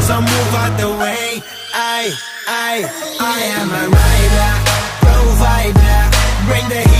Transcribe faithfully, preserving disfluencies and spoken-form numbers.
so move out the way. I, I, I am a rider, provider, bring the